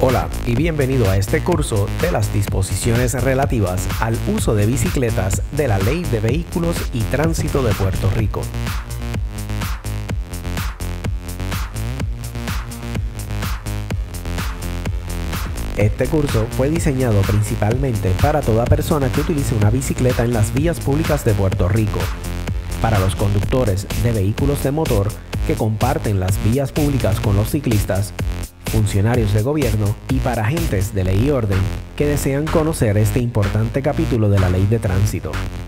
Hola y bienvenido a este curso de las disposiciones relativas al uso de bicicletas de la Ley de Vehículos y Tránsito de Puerto Rico. Este curso fue diseñado principalmente para toda persona que utilice una bicicleta en las vías públicas de Puerto Rico, para los conductores de vehículos de motor que comparten las vías públicas con los ciclistas, funcionarios de gobierno y para agentes de ley y orden que desean conocer este importante capítulo de la Ley de Tránsito.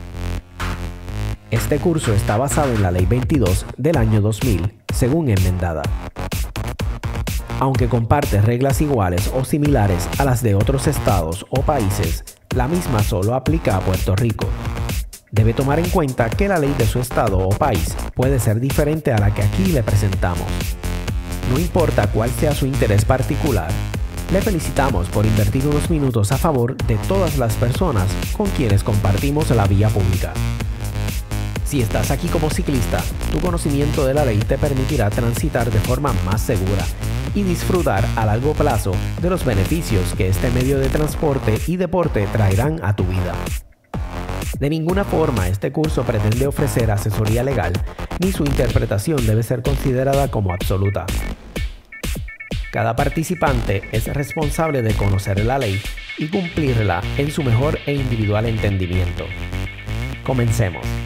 Este curso está basado en la Ley 22 del año 2000, según enmendada. Aunque comparte reglas iguales o similares a las de otros estados o países, la misma solo aplica a Puerto Rico. Debe tomar en cuenta que la ley de su estado o país puede ser diferente a la que aquí le presentamos. No importa cuál sea su interés particular, le felicitamos por invertir unos minutos a favor de todas las personas con quienes compartimos la vía pública. Si estás aquí como ciclista, tu conocimiento de la ley te permitirá transitar de forma más segura y disfrutar a largo plazo de los beneficios que este medio de transporte y deporte traerán a tu vida. De ninguna forma este curso pretende ofrecer asesoría legal, ni su interpretación debe ser considerada como absoluta. Cada participante es responsable de conocer la ley y cumplirla en su mejor e individual entendimiento. Comencemos.